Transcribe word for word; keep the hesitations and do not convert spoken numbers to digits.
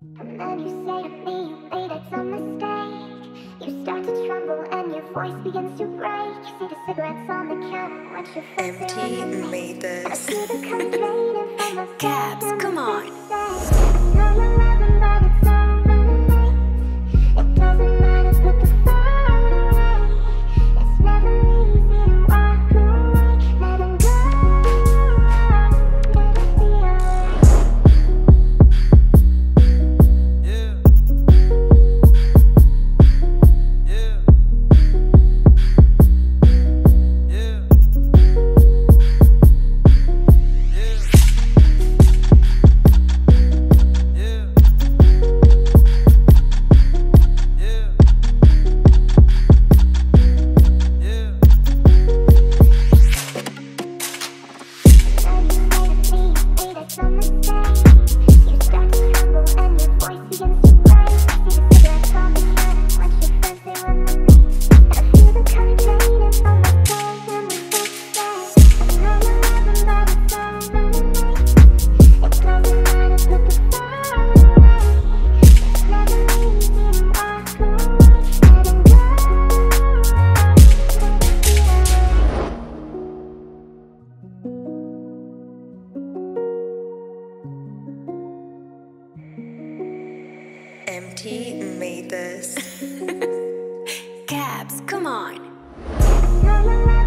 And then you say to me, you made it's a mistake. You start to tremble and your voice begins to break. You see the cigarettes on the counter, watch your face. M T made this. I see the coming draining from the Cabs, come on. No, you're loving, but it's over. It doesn't matter, put the phone away. It's never easy to walk away. Let him go, let it be alright. Yeah. Yeah. Yeah. M T made this. Cabs, come on. No, you're